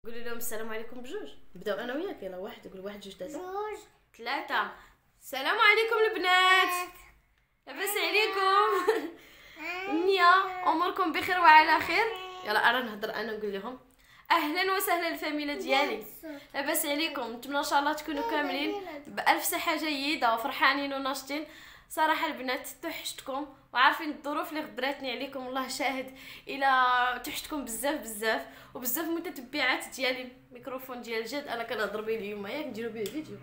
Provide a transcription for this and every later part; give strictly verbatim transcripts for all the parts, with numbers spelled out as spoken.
قولي لهم السلام عليكم بجوج. نبداو انا وياك. يلا واحد يقول واحد جوج ثلاثه جوج ثلاثه. السلام عليكم البنات، لاباس عليكم؟ منيا اموركم بخير وعلى خير؟ يلا انا نهضر انا نقول لهم اهلا وسهلا الفاميله ديالي، لاباس عليكم؟ نتمنى ان شاء الله تكونوا كاملين بالف صحه جيده وفرحانين وناشطين. صراحه البنات توحشتكم وعارفين الظروف اللي غبراتني عليكم، والله شاهد الى توحشتكم بزاف بزاف وبزاف متتبعات ديالي. الميكروفون ديال جد انا كنهضر به اليوم، ياك نديرو به فيديو.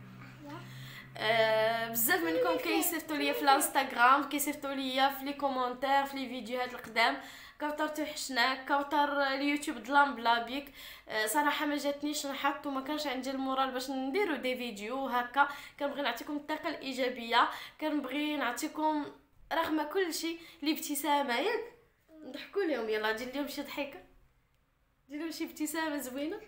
آه بزاف منكم كيصيفطوا ليا في الانستغرام، كيصيفطوا ليا في لي كومونتير في لي فيديوهات القدام كوثر توحشناك، كوثر اليوتيوب ظلام بلا بيك. آه صراحه ما جاتنيش نحط وما كانش عندي المورال باش نديرو دي فيديو هكا. كنبغي نعطيكم الطاقه الايجابيه، كنبغي نعطيكم رغم كل شيء الابتسامه، ياك نضحكوا لهم. يلا دير لهم شي ضحكه، دير لهم شي ابتسامه زوينه.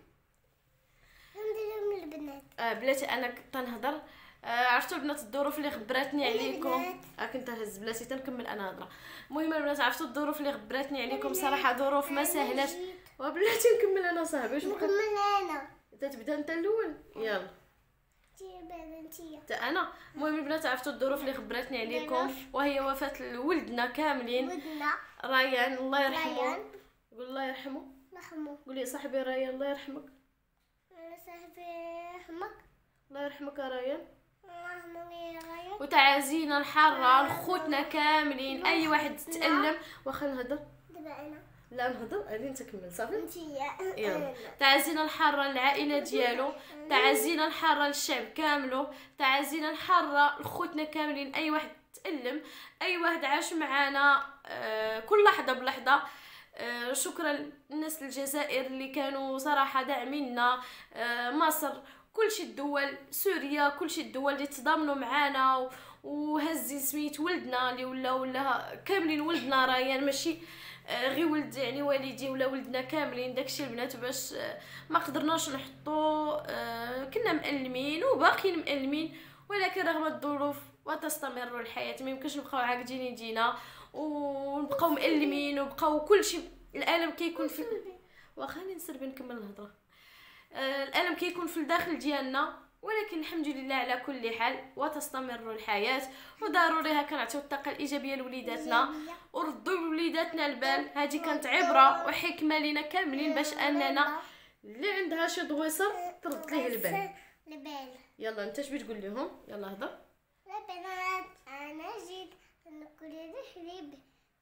ندير لهم البنات. اه بلاتي انا تنهضر. آه عرفتوا البنات الظروف اللي غبراتني عليكم. اه كنت هز بلاتي تنكمل انا هضره. المهم البنات عرفتوا الظروف اللي غبراتني عليكم، صراحه ظروف ما سهلاش. وبلاتي نكمل انا صاحبي. واش بقى نكمل انا؟ تتبدا انت الاول. يلا تي بنتي حتى انا. المهم البنات عرفتوا الظروف اللي غبراتني عليكم، وهي وفاه ولدنا كاملين ودنا ريان الله يرحمه. ريان. قول الله يرحمه. رحمه. قولي صاحبي ريان الله يرحمك. انا صاحبي رحمك. الله يرحمك يا ريان. رحمه يا ريان. وتعازينا الحاره لخوتنا كاملين، اي واحد تألم. واخا نهضر. دابا انا لا نهضر غادي انت كمل صافي. انتيا. يلا تعازينا الحاره للعائله ديالو، تعازينا الحاره للشعب كاملو، تعازينا الحاره لخوتنا كاملين، اي واحد تألم، اي واحد عاش معانا آه كل لحظه بلحظه. آه شكرا للناس الجزائر اللي كانوا صراحه داعميننا، آه مصر، كل شي الدول، سوريا، كل شي الدول اللي تضامنوا معانا وهزين سميت ولدنا اللي ولا ولا كاملين ولدنا ريان، ماشي غير ولد يعني والدي ولا ولدنا كاملين. داكشي البنات باش ما قدرناش نحطو. كنا مألمين وباقيين مألمين، ولكن رغم الظروف وتستمر الحياه. ما يمكنش نبقاو عاقدين يدينا ونبقاو مألمين وبقاو كلشي. الالم كيكون في واخا نسربي نكمل الهضره. الالم كيكون في الداخل ديالنا، ولكن الحمد لله على كل حال وتستمر الحياه. وضروري هكا نعطيو الطاقه الايجابيه لوليداتنا وردوا لوليداتنا البال. هذه كانت عبره وحكمه لينا كاملين باش اننا اللي عندها شي ضويصر ترد ليه البال. البال. يلا انت اش بتقول لهم؟ يلا هضر. البنات انا جيت ناكل الحليب.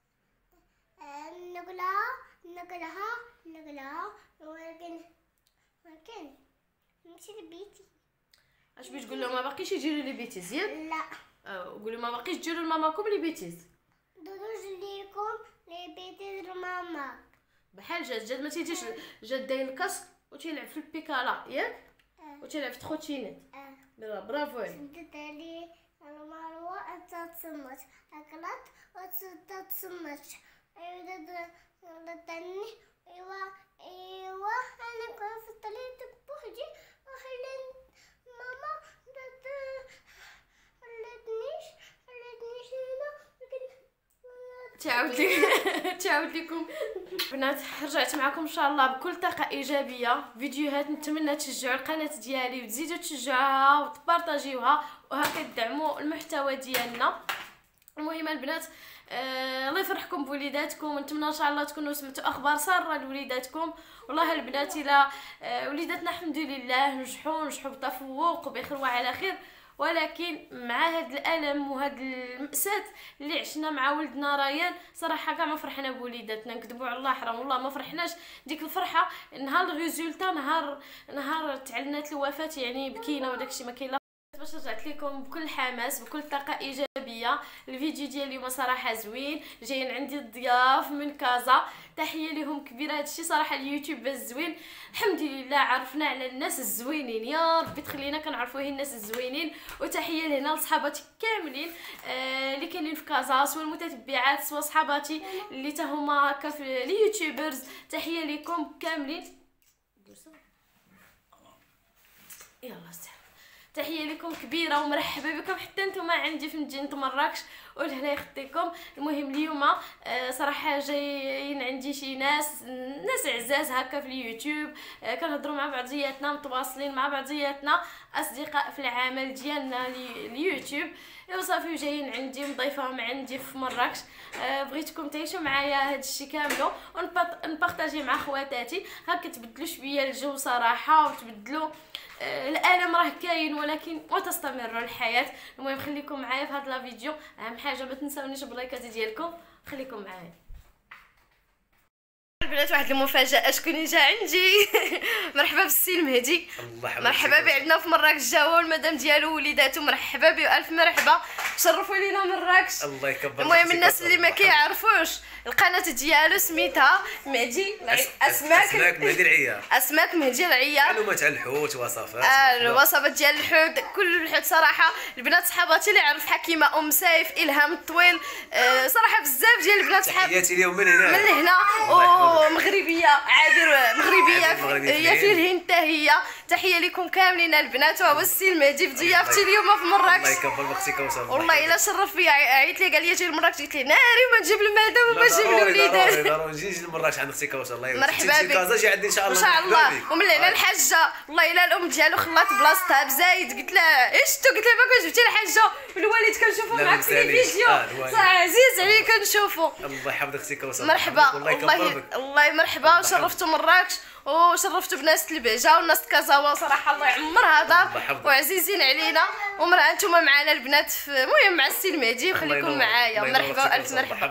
ناكلها ناكلها ناكلها ولكن ولكن نمشي لبيتي. اش بتقول لهم؟ ما باقيش يجيروا لي بيتيز ياك؟ لا قولوا ما باقيش تجيروا لماماكم لي بيتيز. دروج ليكم لبيتي لماما. بحال جاد جاد ما تيجيش. جاد داير الكاسك وتيلعب في البيكالا ياك، وتيلعب في تخوتشينات. اه برافو عليك. شدت علي المروه انت تصمت اكلت وتصدت تصمت. ايوا ردتني. ايوا ايوا انا كنت في الطريق بوحدي وخليت ماما خلتنيش خلتنيش هنا. تعاود لي تعاود لكم بنات. رجعت معكم ان شاء الله بكل طاقه ايجابيه. فيديوهات نتمنى تشجعوا القناه ديالي وتزيدوا تشجعوها وتبارطاجيوها وهكا تدعموا المحتوى ديالنا. المهم البنات آه الله يفرحكم بوليداتكم، ونتمنى ان شاء الله تكونوا سمعتوا اخبار ساره لوليداتكم. والله البنات الى آه وليداتنا الحمد لله نجحوا نجحوا بتفوق وبخير وعلى خير، ولكن مع هاد الالم وهاد المأساة اللي عشنا مع ولدنا ريان صراحه كاع ما فرحنا بوليداتنا. نكذبوا على الله حرام والله ما فرحناش. ديك الفرحه نهار الريزولتا نهار نهار تعلنات الوفاه يعني بكينا وداكشي ما كاين. باش رجعت لكم بكل حماس بكل طاقه ايجابيه. الفيديو ديال اليوم صراحه زوين، جايين عندي الضياف من كازا، تحيه لهم كبيره. هادشي صراحه اليوتيوب زوين الحمد لله، عرفنا على الناس الزوينين. يا ربي تخلينا كنعرفوا هي الناس الزوينين. وتحيه لهنا لصحاباتي كاملين آه اللي كاينين في كازا، سواء المتتبعات سواء صحاباتي اللي تا هما هكا في اليوتيوبرز. تحيه لكم كاملين. يلا سير. تحيه لكم كبيره ومرحبا بكم حتى نتوما عندي في مدينه مراكش. والهلا يخطيكم. المهم اليوم آه صراحه جايين عندي شي ناس ناس عزاز هكا في اليوتيوب، آه كنهضروا مع بعضياتنا، متواصلين مع بعضياتنا، اصدقاء في العمل ديالنا اليوتيوب. وصافي جايين عندي مضيفاهم عندي في مراكش. آه بغيتكم تعيشوا معايا هذا الشيء كامله ونبارطاجي مع خواتاتي، هكا تبدلوا شويه الجو صراحه وتبدلوا. آه الالم راه كاين ولكن وتستمر الحياه. المهم خليكم معايا في هذا الفيديو. اهم حاجه ما تنساونيش باللايكات ديالكم، خليكم معايا البنات. واحد المفاجاه، شكون جا عندي؟ مرحبا بالسي المهدي. مرحبا بي، عندنا في مراكش جا هو المدام ديالو وليداتو، مرحبا بي والف مرحبا، شرفوا لينا مراكش. الله يكبر. المهم الناس اللي ما كيعرفوش القناه ديالو سميتها مهدي اسماك اسماك مهدي العيار. اسماك مهدي العيار، معلومات على الحوت، وصفات اه الوصفات ديال الحوت، كل الحوت صراحه. البنات صحاباتي اللي عرفها كيما ام سيف، الهام الطويل، آه صراحه بزاف ديال البنات صحاب تحياتي اليوم من هنا من هنا ومغربيه عابر مغربيه هي في الهند حتى هي. تحيه لكم كاملين البنات. وهو السي المهدي في ضيافتي اليوم في مراكش. الله يكبر اختي كوثر. والله الا شرف فيا، عيط لي قال لي جي لمراكش، قلت لي ناري وما نجيب المدام وما نجيب الوليدات. ضروري ضروري نجي لمراكش عند اختي كوثر. الله يوفقك. مرحبا بك. كازا جي عندي ان شاء الله. ان شاء الله. ومن هنا الحاجه والله الا الام ديالو خلات بلاصتها بزايد، قلت لها ايش تو، قلت لها ما كنتش جبتي الحاجه والوالد كنشوفوا معاك في الفيديو، صح عزيز عليا كنشوفوا. الله يحفظ اختي كوثر. مرحبا. والله الله مرحبا، وشرفتوا مراكش وشرفتوا بناس البهجه والناس كازاوا صراحه. الله يعمرها دار وعزيزين علينا. ومرا انتم معنا البنات، المهم مع السي المهدي، وخليكم معايا. مرحبا الف مرحبا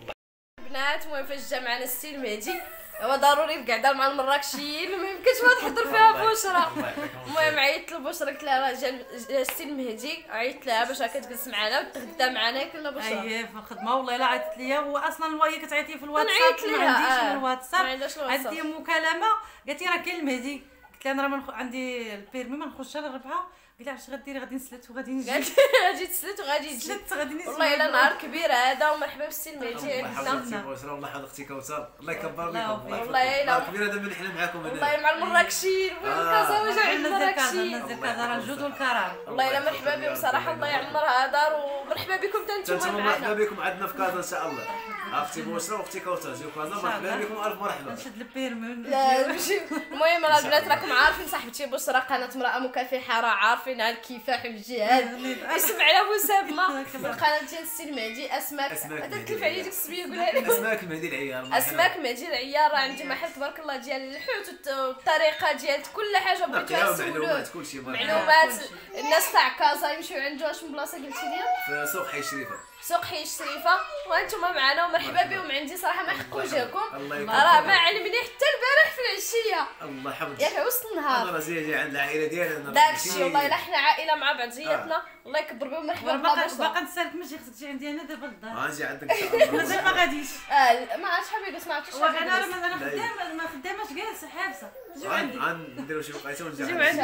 البنات. المهم فاش جا معنا السي المهدي هو ضروري القعده مع المراكشيين، ما يمكنش ما تحضر فيها بشرى. المهم عيطت لبشرى قلت لها راه جا السي المهدي، عيطت لها باش راك كتجلس معنا وتغدا معنا. كلنا بشرى اييه في الخدمه. والله الا عيطت ليا، واصلا هي كتعيط لي في الواتساب، نعيط ليها. ما عنديش آه. الواتساب، ما عندهاش الواتساب. عندي مكالمه قالت لي راه كاين المهدي، قلت لها انا راه منخ... عندي البيرمي ما نخرجش على الربعه. قلت لها علاش غديري؟ غادي نسلت وغادي نجي. غادي تسلت وغادي تجي. سلت غادي نسلت. والله الا نهار كبير هذا. ومرحبا بالسي المهدي عندنا. الله يحفظ اختي كوثر. الله يكبر الله بكم. والله الا كبير هذا من حنا معاكم هنا. والله مع المراكشيين والكازا وجا عند المراكشيين. الناس ديال كازا راه الجود والكرم. والله الا مرحبا بهم صراحه. الله يعمرها دار ومرحبا بكم حتى نتوما مرحبا معنا. بكم عندنا في كازا ان شاء الله. اختي بوشرى واختي كوثر جيو كازا. مرحبا بكم الف مرحبا. نشد البيرمي. لا ماشي. المهم راه البنات راكم عارفين صاحبتي بشرى قناه امراه مكافحه، راه عارفينها الكفاح والجهاد. اسم على مسمى القناه ديال السي المهدي اسماك. هذا تلف عليا ديك السميه قولها لي. اسماك مهدي العيار. اسماك مهدي العيار. راه عندي محل تبارك الله ديال الحوت والطريقه ديال كل حاجه بغيتوها تسولوه. معلومات كلشي. معلومات. الناس تاع كازا يمشيو عنده. اش من بلاصه قلتي لي؟ في سوق حي الشريفه. سوق حي الشريفه. وانتم معنا ومرحبا بهم عندي صراحه. ما يحقوا وجهكم، الله راه ما علمني حتى البارح في العشيه الله يحفظك. ياك وسط النهار. انا جاي عند العائله ديالنا. داكشي والله الا حنا عائله مع بعضياتنا. الله يكبر بهم. مرحبا بها. باقا باقا نسالك ماشي خصك تجي عندي انا دابا للدار. غنجي عندك ان شاء الله. مازال ما غاديش. اه ما عرفتش حبيبي سمعتش. وانا راه انا خدامه ما خداماش جالسه حابسه. جيو عندي. غنديرو شي وقيته ونجي. جيو عندي.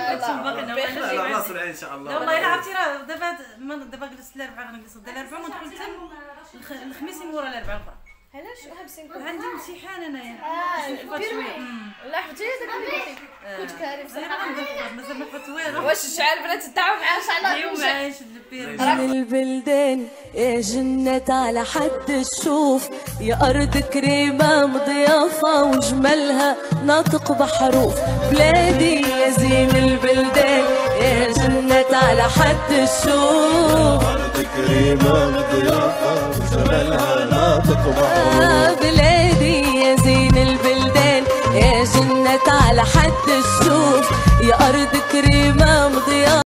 لا راسو العين ان شاء الله. لا والله الا عرفتي راه دابا دابا جلست الاربعاء غنجلس غدا الاربعاء وندخل حتى الخميس من ورا الاربعاء الاخرى. علاش حابسين؟ عندي امتحان انايا. اه البيرمي. لا حبتي هذاك اللي قلت لك كنت كاري بصراحه. مازال ما حفظت والو. واش الشعال بنات تدعوا معاه ان شاء الله. اليوم عايش البيرمي. من البلدان يا جنة على حد الشوف، يا أرض كريمة مضيافة وجمالها ناطق بحروف. بلادي يا زين البلدان يا جنة على حد الشوف، أرض كريمة مضيافة وجمالها ناطق بحروف. بلادي يا زين البلدان يا جنة على حد الشوف، يا أرض كريمة مضيافة.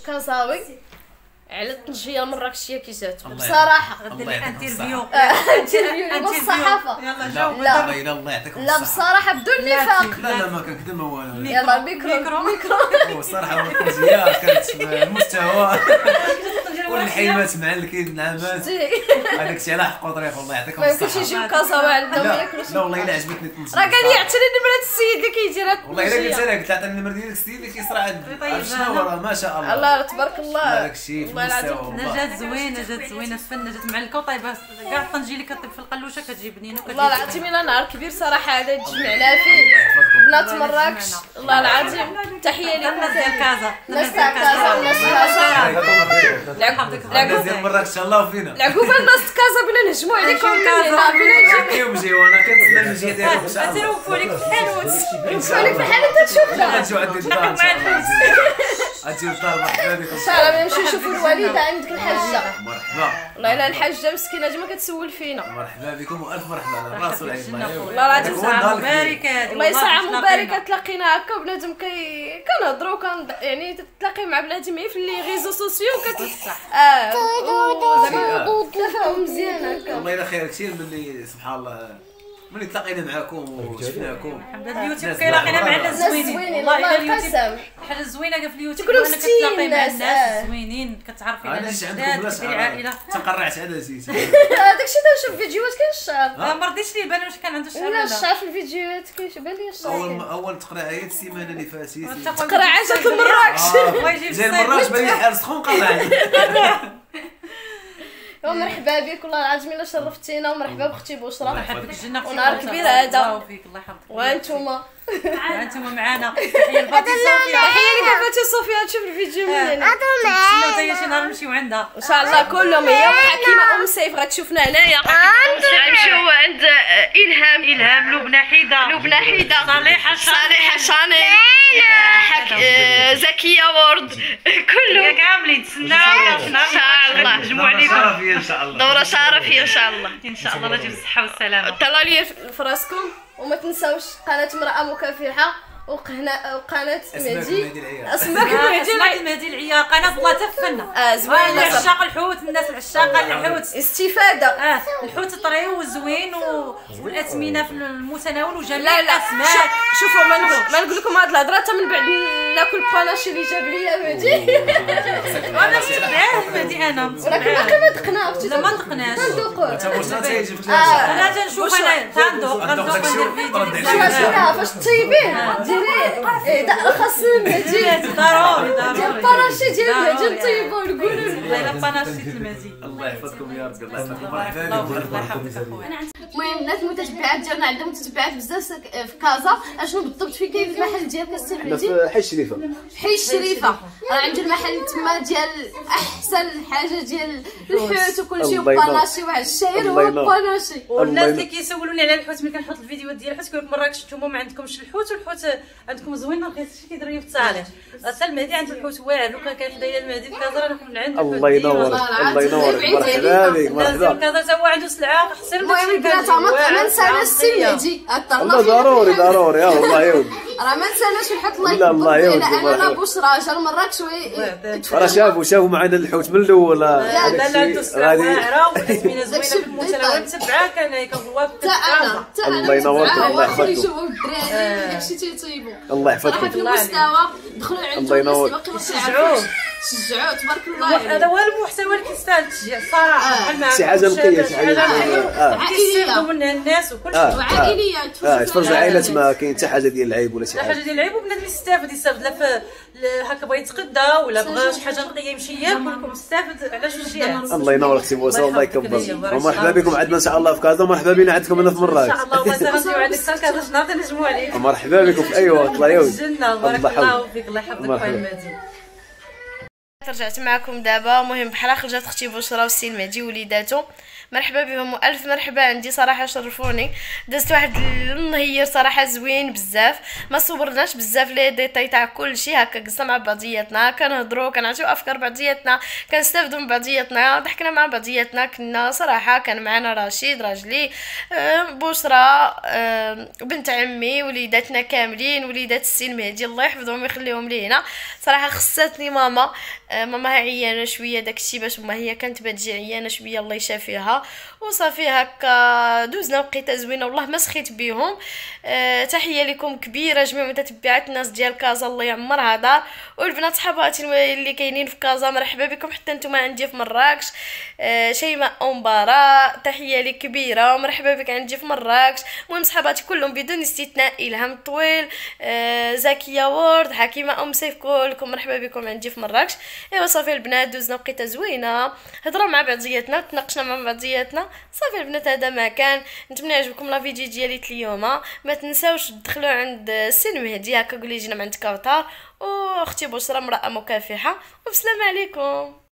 الكازاوي على الطنجيه المراكشيه كي جاتو بصراحه. غدير لي انترفيو انترفيو بالصحافه. يلا جاوب. لا الله يعطيكم لا بصراحه بدون نفاق. لا لا ما كنكذب ما والو. يلا الميكرو ميكرو. والصراحه الطنجيه كانت في المستوى والحيمات معلكين النعمات هذاك الشيء على حق طريق. الله يعطيكم ما يمكنش الصحه. يجيو كازاوي عندهم لا ياكلوا. لا والله الا عجبتني الطنجيه. راه قال لي اعطيني نمره السيد اللي كيدير هاد والله الا قلت الطنجيه. لك قلت عطيني النمر ديالك السيد اللي كيصرى عندي. طيب شنو راه ما شاء الله. الله تبارك الله. هذاك الشيء في والله العظيم. المستوى. جات زوينه جات زوينه الفنه جات معلكه وطايبه كاع الطنجي اللي كطيب في القلوشه كتجي بنينه. والله العظيم الا نهار كبير صراحه هذا تجمعنا فيه بنات مراكش. والله العظيم تحيه لكم الناس ديال كازا الناس تاع كازا والناس كازا. الناس ديال مراكش تهلاو فينا. العقوبه الناس كازا بنا نهجموا عليكم كازا بنا كيف نجيو انا كنتسنى المجيه ديالكم ان شاء الله. تروفوا لك في الحانوت. نمشيو عليك في الحال انت تشوفنا. غنجيو عندي الدار ان شاء الله. غنجيو الدار مرحبا بكم. ان شاء الله نمشيو نشوفوا الوالده عندك الحاجه. مرحبا. والله الا الحاجه مسكينه اجي ما كتسول فينا. مرحبا بكم والف مرحبا على راس العين. والله العظيم ساعه مباركه. والله ساعه مباركه تلاقينا هكا وبنادم كي كنهضروا كن يعني تتلاقي مع بنادم في لي ريزو سوسيو كت اه تفاهم مزيان هكا. والله الا خير كثير ملي سبحان الله ملي تلاقينا معكم وشفناكم. اليوتيوب كيلاقينا مع الناس زوينين. والله الا اليوتيوب حاجه زوينه كاع في اليوتيوب. كلهم انا ستين كتلاقي مع ناس، الناس زوينين كتعرفي على انا الناس جيت عندكم جداد كديري عائله. تقرعت على زيت. هذاك الشيء تنشوف فيديوهات كاين الشعر. ما رضيتش ليه بان واش كان عنده الشعر لا ولا الشعر في الفيديوهات كيشبه لي الشعر. اول اول تقرا هي السيمانه اللي فاتت. تقرا جات مراكش. جاي المراكش بان لي حال سخون قرعت. ومرحبا بك والله العظيم الا شرفتينا ومرحبا بختي بشرى. مرحبا بك الجنه اختي. ونهار كبير هذا. الله يحفظك. وانتوما انتم معانا. تحيه لفاتي صوفيا. تحيه لك فاتي صوفيا تشوف الفيديو من هنا. نتسناو حتى هي شي نهار نمشيو عندها ان شاء الله كلهم. هي وحكيمه ام سيف غتشوفنا هنايا. غنمشيو عند الهام الهام لبنى حيده لبنى حيده صالحه صالحه شانيل حك زكيه وورد كلهم كاملين تسناونا ان شاء الله. نجمعوا عليكم فيه ان شاء الله. دوره شرفيه ان شاء الله. ان شاء الله. الله يجيب الصحه والسلامه. طلعوا لي في راسكم وما تنساوش قناه امراه مكافحه وقناه وقناه مهدي اسماك مهدي اسماك المهدي العيار. قناه الله تفنا. اه زوينه عشاق الحوت الناس العشاقه الحوت استفاده. اه الحوت طري وزوين و... والاثمنه في المتناول وجميع لا لا الاسماك. شوفوا ما نقول ما نقول لكم هاد الهضره حتى من بعد ناكل باناشي اللي جاب ليا مهدي. انا متبعاه المهدي انا ولكن باقي ما دقنا اختي. لا ما دقناش. ندوقوا انت واش تيجي في لا تنشوف انا تندوق غندوق ندير فيديو. لا لا فاش طيبين ديري إيه دا خاص مهدي ضروري ديال ضروري. باناشي ديال مهدي نطيبوا ونقولوا والله الا باناشي المهدي. الله يحفظكم يا ربي. الله يحفظكم. مرحبا الله بكم. الله يحفظك اخويا. المهم الناس المتتبعات ديالنا عندهم متتبعات بزاف في كازا. اشنو بالضبط فين كاين المحل ديالك السي مهدي؟ في حي الشريفه. في حي الشريفه. راه عندي المحل تما ديال احسن حاجه ديال الحوت وكلشي وباناشي واحد الشاير هو الباناشي. والناس اللي كيسولوني على الحوت ملي كنحط الفيديوهات ديال الحوت كيقول لك مراكش نتوما ما عندكمش الحوت والحوت عندكم زوين رخيص شي كيدير في الصالح. حتى المهدي عنده الحوت واعر وكان كاين حدايا المهدي في كازا راه من عنده الله ينورك الله ينورك. مرحبا بك الناس مرحبا. ديال كازا تا هو عنده سلعه احسن. المهم البنات ما نساوناش السي مهدي الله ضروري ضروري يا الله يود. راه ما نساوناش نحط لايك لا الله يود. انا بشرى جا مراكش راه شافوا شافوا معنا الحوت من الاول. لا لا لا عنده سلعه واعره والاثمنه زوينه في المتناول. تبعها كان كنقول حتى انا حتى انا الله ينورك الله يحفظكم. يشوفوا الدراري داكشي تيطيبوا الله صراحه يحفظكم. في المستوى دخلوا عندهم الله ينور. الناس باقي شجعوه شجعوه تبارك الله. هذا هو المحتوى اللي كيستاهل التشجيع الصراحه. بحال معكم شي حاجه نقيه شي حاجه حاجه نقيه. كيستافدوا منها الناس وكل شيء. وعائليات اه تفرجوا عائلات ما كاين حتى حاجه ديال العيب ولا شي لا حاجه حاجه. ديال العيب وبنادم يستافد يستافد لا في هكا بغى يتغدى ولا بغى شي حاجه نقيه يمشي ياكل كلكم يستافد على جوج جهات. الله ينورك سي بوسه الله يكبر. يكبر. ومرحبا بكم عندنا ان شاء الله في كازا. مرحبا بنا عندكم هنا في ان مراكش. شاء الله والله غنجيو عندك حتى كازا شنو غادي نجمعوا عليه. مرحبا بكم في اي وقت. الله يود. الجنه بارك الله فيك. الله يحفظك خويا المهدي. رجعت معكم دابا. المهم بحال خرجت اختي بشرى والسي المهدي وليداتو. مرحبا بهم والف مرحبا. عندي صراحه شرفوني. دازت واحد النهير صراحه زوين بزاف. ما صورناش بزاف لي ديتاي تاع كلشي هكا جلسنا مع بعضياتنا كنهضروا كنعطيو افكار بعضياتنا كنستافدوا من بعضياتنا ضحكنا مع بعضياتنا. كنا صراحه كان معنا رشيد راجلي بشرى بنت عمي وليداتنا كاملين وليدات السي المهدي الله يحفظهم ويخليهم لينا. صراحه خصاتني ماما ماما عيانه شويه داكشي باش ما هي كانت بتجي عيانه شويه الله يشافيها وصافي هكا دوزنا وقيته زوينه والله ما سخيت بيهم. أه تحيه لكم كبيره جميع متتبعات الناس ديال كازا الله يعمرها دار، والبنات صحباتي اللي كاينين في كازا مرحبا بكم حتى نتوما عندي في مراكش. أه شيماء أمبارة تحيه لي كبيره ومرحبا بك عندي في مراكش. المهم صحباتي كلهم بدون استثناء، الهام طويل، أه زكيه وورد، حكيمه ام سيف، كلكم مرحبا بكم عندي في مراكش. ايوا صافي البنات دوزنا وقيته زوينه، هضرنا مع بعضياتنا، تناقشنا مع بعضياتنا، صافي البنات هذا ما كان. نتمنى يعجبكم لا فيديو ديالي اليوم، ما تنساوش تدخلوا عند السي مهدي هكا قولي جينا من عند كوثر واختي بشرى امراه مكافحه، وبسلام عليكم.